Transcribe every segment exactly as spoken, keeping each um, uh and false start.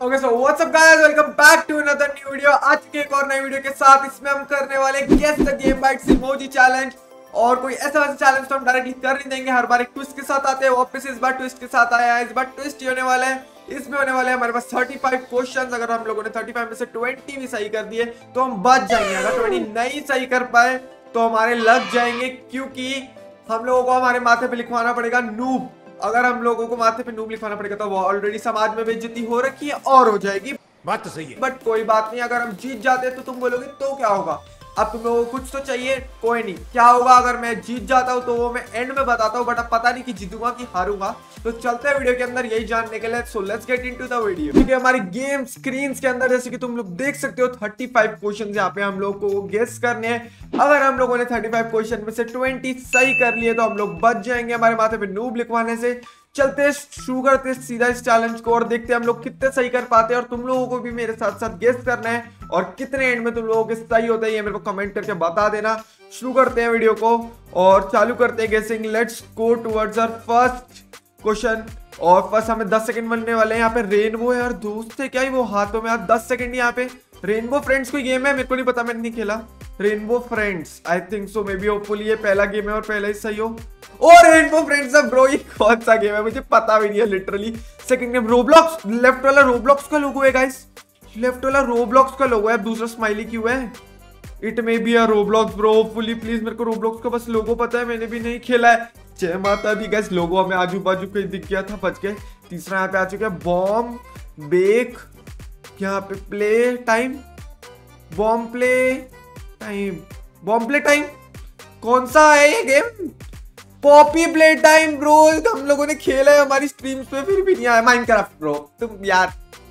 Okay so what's up guys, welcome back to another new video. आज के एक और नई वीडियो के साथ इसमें हम करने वाले guess the game bites emoji challenge. और कोई ऐसा वैसा चैलेंज तो हम डायरेक्टली कर नहीं देंगे, हर बार एक ट्विस्ट के साथ आते हैं। वापस इस बार ट्विस्ट के साथ आया है। इस बार ट्विस्ट ये होने वाला है, इसमें होने वाले हमारे पास पैंतीस क्वेश्चंस। अगर हम लोगों ने पैंतीस में से बीस भी सही कर दिए तो हम बच जाएंगे। अगर बीस नहीं सही कर पाए तो हमारे लग जाएंगे, क्योंकि हम लोगों को हमारे माथे पे लिखवाना पड़ेगा नूब। अगर हम लोगों को माथे पे नूब लिखवाना पड़ेगा तो वो ऑलरेडी समाज में बेइज्जती हो रखी है और हो जाएगी। बात तो सही है, बट कोई बात नहीं। अगर हम जीत जाते हैं तो तुम बोलोगे तो क्या होगा। अब तुम लोगों को कुछ तो चाहिए, कोई नहीं। क्या होगा अगर मैं जीत जाता हूं तो वो मैं एंड में बताता हूं, बट अब पता नहीं कि जीतूंगा कि हारूंगा। तो चलते हैं वीडियो के अंदर यही जानने के लिए। So let's get into the video. क्योंकि हमारी गेम स्क्रीन के अंदर जैसे कि तुम लोग देख सकते हो पैंतीस क्वेश्चन यहाँ पे हम लोग को गेस करने हैं। अगर हम लोगों ने पैंतीस क्वेश्चन में से बीस सही कर लिए तो हम लोग बच जाएंगे हमारे माथे पे नूब लिखवाने से। चलते शुरू करते सीधा इस चैलेंज को और देखते हैं हम लोग कितने सही कर पाते हैं। और तुम लोगों को भी मेरे साथ साथ गेस करना है और कितने एंड में तुम लोगों के सही होते हैं ये मेरे को कमेंट करके बता देना। शुरू करते हैं वीडियो को और चालू करते हैं guessing. Let's go towards our first question. और फर्स्ट हमें दस सेकंड मिलने वाले हैं। यहाँ पे रेनबो है और दोस्त है क्या ही वो हाथों में। आप दस सेकंड यहाँ पे रेनबो फ्रेंड्स कोई गेम है, मेरे को नहीं पता, मैंने नहीं खेला। Rainbow friends I think so, maybe hopefully ये पहला गेम है और पहला ही सही हो। और रेनबो फ्रेंड्स अब ब्रो ये कौन सा गेम है मुझे पता भी नहीं है literally. Second game Roblox, left वाला रोब्लॉक्स का लोगो है गाइस, लेफ्ट वाला रोब्लॉक्स का लोगो है। अब दूसरा स्माइली क्यों है? It may be a Roblox bro, hopefully please. मेरे को रोब्लॉक्स का बस लोगो पता है, मैंने भी नहीं खेला है। जय माता दी गाइस, लोगो हमें आजू बाजू कहीं दिख गया था, बच गए। तीसरा यहाँ पे आ चुका है बॉम्ब बेक, यहाँ पे playtime, bomb playtime, bomb playtime कौन सा है ये game? Poppy playtime bro, हम लोगों ने खेला है हमारी स्ट्रीम्स पे, फिर भी नहीं आया। माइनक्राफ्ट ब्रो तुम यार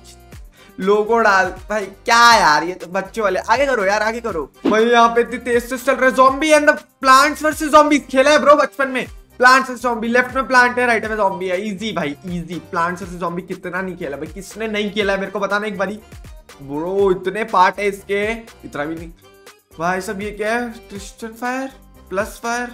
लोगो डाल भाई, क्या यार ये तो बच्चों वाले। आगे करो यार, आगे करो भाई। यहाँ पे इतनी तेज से चल रहा है। Zombie and the plants versus zombie खेला है ब्रो बचपन में। प्लांट्स वर्सेस ज़ॉम्बी, लेफ्ट में प्लांट है, राइट में ज़ॉम्बी है। इजी भाई इजी। प्लांट्स वर्सेस ज़ॉम्बी कितना नहीं खेला भाई, किसने नहीं खेला है मेरे को बताना एक बारी ब्रो। इतने पार्ट है इसके, इतना भी नहीं भाई। सब ये क्या है? Crystal fire, plus fire,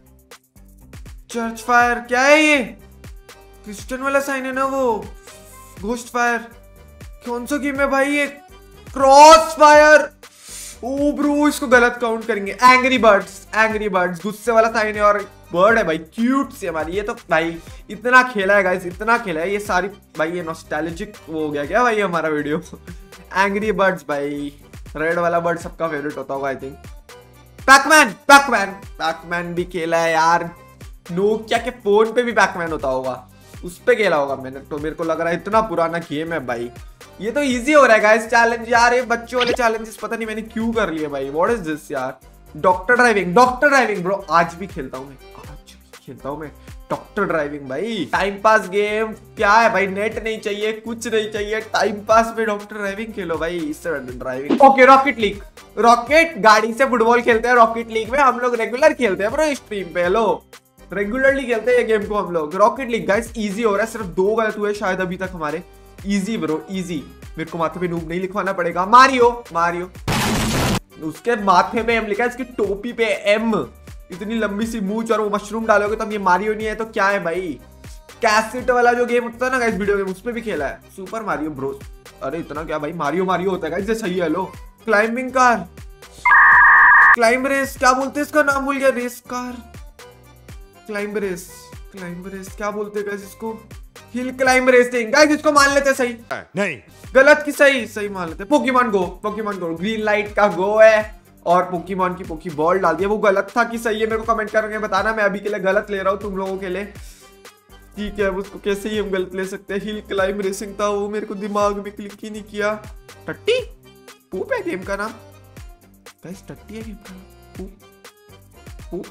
church fire, क्या है ये? क्रिस्टन वाला साइन है ना वो। घोस्ट फायर कौन सा गेम है भाई ये? Cross fire. ओ ब्रो इसको गलत काउंट करेंगे। एंग्री बर्ड्स, एंग्री बर्ड्स गुस्से वाला साइन है और बर्ड है भाई, क्यूट सी हमारी। ये तो भाई इतना खेला है गाइस, इतना खेला है ये सारी भाई। ये नॉस्टैल्जिक हो गया क्या भाई हमारा वीडियो। एंग्री बर्ड्स भाई, रेड वाला बर्ड सबका फेवरेट होता होगा I think. Pacman, Pacman, Pacman भी खेला है यार। नोकिया के फोन पे भी पैकमैन होता होगा, उस पे खेला होगा मैंने तो। मेरे को लग रहा है इतना पुराना गेम है भाई। ये तो इजी हो रहा है गाइस चैलेंज यार। ये बच्चों वाले चैलेंजेस पता नहीं मैंने क्यों कर लिए भाई। व्हाट इज दिस यार? Doctor driving, doctor driving bro आज भी खेलता हूँ मैं, आज भी खेलता हूँ मैं डॉक्टर ड्राइविंग भाई। टाइम पास गेम क्या है भाई, नेट नहीं चाहिए, कुछ नहीं चाहिए, टाइम पास में डॉक्टर ड्राइविंग खेलो भाई। इससे driving okay. Rocket league, rocket गाड़ी से फुटबॉल खेलते हैं रॉकेट लीग में। हम लोग रेगुलर खेलते हैं ब्रो स्ट्रीम पे। हेलो रेगुलरली खेलते हैं ये गेम को हम लोग। रॉकेट लीग गाइस इजी हो रहा है, सिर्फ दो गलत हुए शायद अभी तक हमारे। Easy bro easy. मेरे को माथे पे नूब नहीं लिखवाना पड़ेगा। मारियो, मारियो उसके माथे पे एम लिखा है, इसकी टोपी पे एम। इतनी लंबी सी मूंछ और वो मशरूम डालोगे तो अब ये मारियो नहीं है तो क्या है भाई? कैसेट वाला जो गेम होता है ना गाइस वीडियो गेम, उसमें भी खेला है सुपर मारियो ब्रो। अरे इतना क्या भाई, मारियो मारियो होता है गाइस, ये सही है। लो क्लाइंबिंग कार, क्लाइंब रेस, क्या बोलते हैं इसका नाम भूल गया। Race car, climb race, climb race क्या बोलते हैं गाइस इसको? हिल क्लाइंब रेसिंग गाइस, इसको मान लेते सही। नहीं गलत की सही, सही मान लेते। Pokemon go, Pokemon go green light का गो है और पोकेमॉन की पोकी बॉल डाल दिया। वो गलत था कि सही है मेरे को कमेंट करके बताना। मैं अभी के लिए गलत ले रहा हूँ तुम लोगों के लिए, ठीक है। उसको कैसे ही हम गलत ले सकते हैं। हिल क्लाइंब रेसिंग था वो, मेरे को दिमाग में क्लिक ही नहीं किया। टट्टी पूप है गेम का नाम गाइस, टट्टी है गेम का नाम। पूप पूप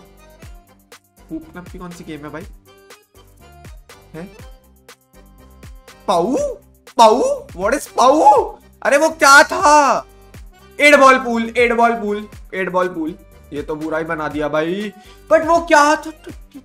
पूप नाम की कौन सी गेम है भाई? है पाऊ, पाऊ, व्हाट इज पाऊ? अरे वो क्या था? Eight ball pool, eight ball pool, eight ball pool. ये तो बुरा ही बना दिया भाई, बट वो क्या था?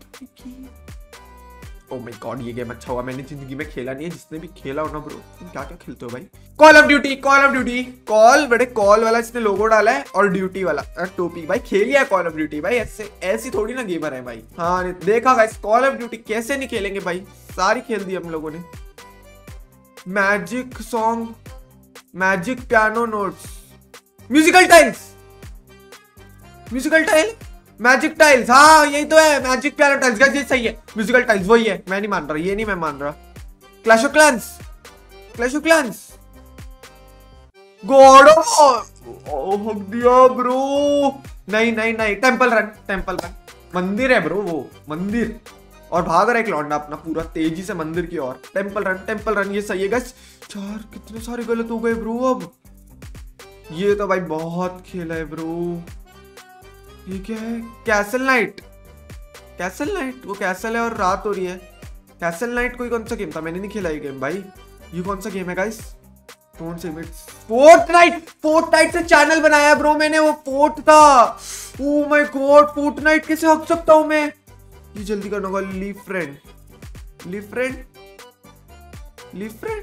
ओह माय गॉड ये गेम अच्छा हुआ मैंने जिंदगी में खेला नहीं है। जिसने भी खेला हो ना ब्रो, तुम क्या क्या खेलते हो भाई? Call of duty, call of duty, call बड़े कॉल वाला इसने लोगो डाला है और ड्यूटी वाला टोपी भाई। खेलिया कॉल ऑफ ड्यूटी भाई, ऐसे ऐसी थोड़ी ना गेमर है भाई। हाँ देखा गाइस, कॉल ऑफ ड्यूटी कैसे नहीं खेलेंगे भाई, सारी खेल दी हम लोगों ने। Magic song, magic piano notes, musical tiles, musical tile, magic tiles, हाँ यही तो है, मैजिक पियानो टाइल्स। गाइस ये सही है, म्यूजिकल टाइल्स वही है। मैं नहीं मान रहा, ये नहीं मैं मान रहा। Clash of clans, clash of clans, god of दिया ब्रो। नहीं नहीं नहीं, टेंपल रन, टेंपल रन, मंदिर है ब्रो वो, मंदिर। और भाग रहा है एक लौंडा अपना पूरा तेजी से मंदिर की ओर। टेंपल रन, टेंपल रन, ये सही है गाइस। चार कितने सारे गलत हो गए ब्रो। अब ये तो भाई बहुत खेला है ब्रो। ये क्या है? कैसल नाइट, कैसल नाइट, वो कैसल है और रात हो रही है। कैसल नाइट कोई कौन सा गेम था? मैंने नहीं खेला ये गेम भाई। ये कौन सा गेम है गाइस? कौन से? फोर्टनाइट, फोर्टनाइट से चैनल बनाया ब्रो मैंने, वो फोर्ट था। ओ माय गॉड, फोर्टनाइट कैसे हक सकता हूं मैं? ये जल्दी करना होगा। Leave friend, leave friend, leave friend,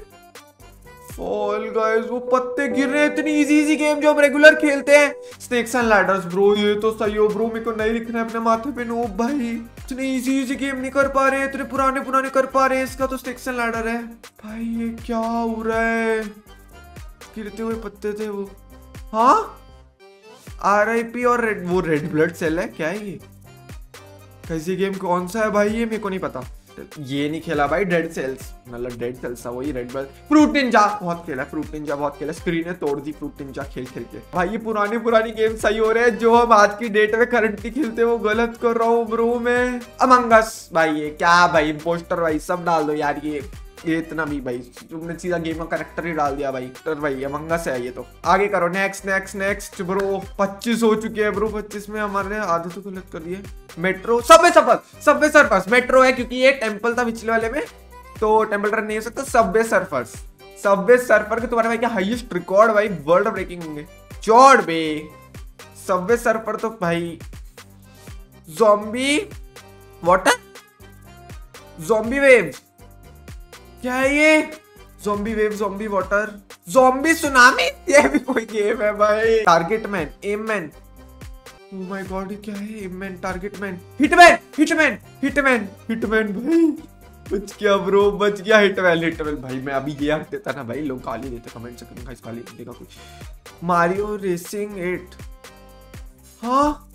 fall guys. वो पत्ते गिर रहे हैं, इतनी इजी इजी गेम जो हम रेगुलर खेलते हैं। स्नेक्स एंड लैडर्स ब्रो, ये तो सही हो ब्रो। मेरे को नहीं लिखना है अपने माथे पे नोब भाई। इतने इजी इजी गेम नहीं कर पा रहे हैं, इतने पुराने पुराने कर पा रहे हैं। इसका तो स्नेक्स एंड लैडर है भाई। ये क्या हो रहा है? गिरते हुए पत्ते थे वो। हाँ, आर आई पी और रेड, वो रेड ब्लड सेल है क्या है ये? कैसी गेम कौन सा है भाई ये? मेरे को नहीं पता। ये नहीं खेला भाई। डेड सेल्स, मतलब डेड सेल्स था वही, रेड ब्लड। फ्रूट निंजा बहुत खेला, फ्रूट निंजा बहुत खेला। स्क्रीन तोड़ दी फ्रूट निंजा खेल खेल के भाई। ये पुरानी पुरानी गेम सही हो रहे हैं, जो हम आज की डेट में करंटली खेलते हैं वो गलत कर रहा हूँ ब्रो मैं। अमंग अस भाई, ये क्या भाई? पोस्टर भाई सब डाल दो यार। ये ये इतना भी भाई, तुमने सीधा गेम का कैरेक्टर ही डाल दिया भाई। तो भाई अमंग अस है ये तो। आगे करो, नेक्स्ट नेक्स्ट नेक्स्ट ब्रो। पच्चीस हो चुके हैं ब्रो। पच्चीस में हमारे आधे तो गलत कर दिए। Metro, subway surfers, subway surfers. Metro है क्योंकि ये टेंपल था पिछले वाले में, तो टेंपल रन नहीं हो सकता। सबवे सर्फर्स, सबवे सर्फर के तुम्हारे भाई क्या हाईएस्ट रिकॉर्ड भाई, वर्ल्ड ब्रेकिंग होंगे। चौड़ बे सबवे सर्फर तो भाई। ज़ॉम्बी वाटर, ज़ॉम्बी वेव, क्या है ये? Zombie wave, zombie water, zombie tsunami, ये भी कोई गेम है भाई। Target man, M man, oh my god ये क्या है? M man, target man, hitman, hitman, hitman, hitman भाई। बच गया ब्रो, बच गया। हिटमैन, हिटमैन भाई। मैं अभी ये हट देता ना भाई, लोग गाली देते कमेंट सेक्शन में। गाली देगा कुछ। मारियो रेसिंग एट, हाँ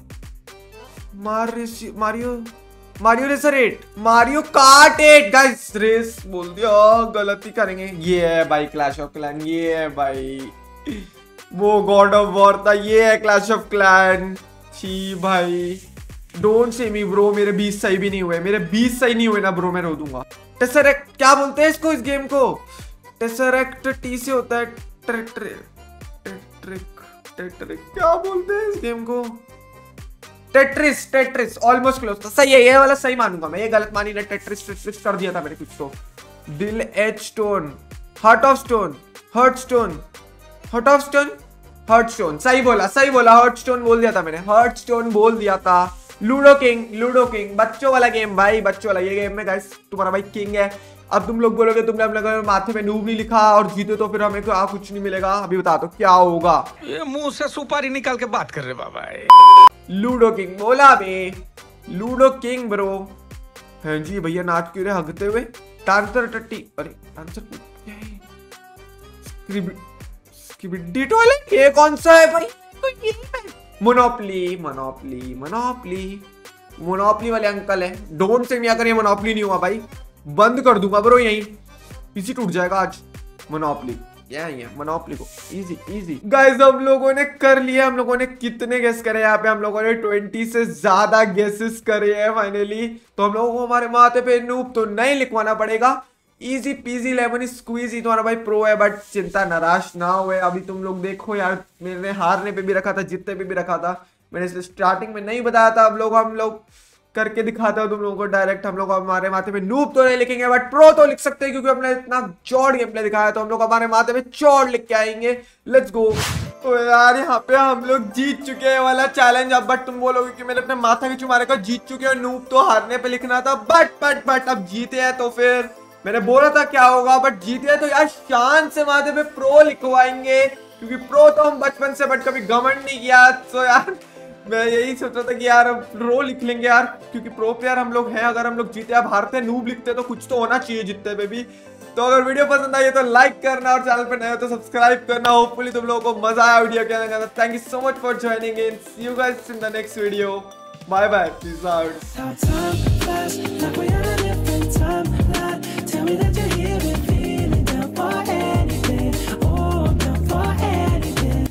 मार रेसी, Mario Mario racer eight, Mario kart eight. Guys race बोल दिया, गलती करेंगे। ये है भाई क्लैश ऑफ क्लैन, ये है भाई वो गॉड ऑफ वॉर था, ये है क्लैश ऑफ क्लैन। छी भाई, डोंट से मी ब्रो। मेरे बीस सही भी नहीं हुए, मेरे बीस सही नहीं हुए ना ब्रो, मैं रो दूंगा। टेसरेक्ट, क्या बोलते हैं इसको, इस गेम को? टेसरेक्ट टी से होता है। ट्रिक ट्रिक ट्रिक ट्रिक, क्या बोलते हैं इस गेम को? टेट्रिस, टेट्रिस, ऑलमोस्ट क्लोज था। सही है, ये वाला सही मानूंगा मैं, ये गलत मानी ना। टेट्रिस टेट्रिस कर दिया था मैंने कुछ तो। दिल H stone, heart of stone, hurt stone, heart of stone, hurt stone. सही बोला, सही बोला, हर्ट स्टोन बोल दिया था मैंने, हर्ट स्टोन बोल दिया था। लूडो किंग, लूडो किंग, बच्चों वाला गेम भाई, बच्चों वाला। ये गेम में गाइस तुम्हारा भाई किंग है। अब तुम लोग बोलोगे तुमने हम लोग माथे में नूब नहीं लिखा और जीते तो फिर हमें क्या कुछ नहीं मिलेगा। अभी बता दो क्या होगा। ये मुंह से सुपारी निकाल के बात कर रहे बाबा। लूडो किंग बोला बे, लूडो किंग ब्रो। हैं जी भैया नाच क्यों रहे हगते हुए? डांसर टट्टी, अरे डांसर क्या है? स्क्रिबिड, स्क्रिबिडी टॉयलेट, ये कौन सा है भाई? तो ये मोनोपली, मोनोपली, मोनोपली, मोनोपली वाले अंकल है। डोंट से अगर ये मोनोपली नहीं हुआ भाई, बंद कर दूंगा ब्रो यहीं, पीसी टूट जाएगा आज। मोनोपली क्या है? मोनोपली को इजी इजी। गाइस हम लोगों ने कर लिया। हम लोगों ने कितने गेस करे यहाँ पे? हम लोगों ने बीस से ज्यादा गेसेस करे हैं फाइनली। तो हम लोगों को हमारे माथे पे नूब तो नहीं लिखवाना पड़ेगा। इजी पीजी लेमन स्क्वीज ही तुम्हारा भाई प्रो है। बट चिंता निराश ना हुए। अभी तुम लोग देखो यार, मैंने हारने पे भी रखा था, जीतने पे भी रखा था। मैंने इसलिए स्टार्टिंग में नहीं बताया था। अब लोग हम लोग करके दिखाते हो तुम लोगों को डायरेक्ट। हम लोग हमारे माथे पे नूब तो नहीं लिखेंगे बट प्रो तो लिख सकते हैं, क्योंकि हमने इतना चौड़ गेम प्ले दिखाया। तो हम लोग हमारे माथे पे चौड़ लिख के आएंगे। Let's go. तो यार यहाँ पे हम लोग जीत चुके हैं वाला चैलेंज। अब बट तुम बोलोगे कि मैंने अपने माथा के चुमारे का जीत चुके हैं, नूब तो हारने पे लिखना था। बट बट बट अब जीते हैं तो फिर मैंने बोला था क्या होगा, बट जीते हैं तो यार शान से माथे पे प्रो लिखवाएंगे, क्योंकि प्रो तो हम बचपन से बट कभी घमंड नहीं किया। तो यार मैं यही सोचा था कि यार अब प्रो लिख लेंगे यार, क्योंकि प्रो प्लेयर हम लोग हैं। अगर हम लोग जीते, अब हारते नूब लिखते तो कुछ तो होना चाहिए जीतते पे भी। तो अगर वीडियो पसंद आई है तो लाइक करना और चैनल पे नए हो तो सब्सक्राइब करना। होपफुली तुम लोगों को मजा आया वीडियो के अंदर। Thank you so much for joining in. See you guys in the next video. Bye bye, peace out.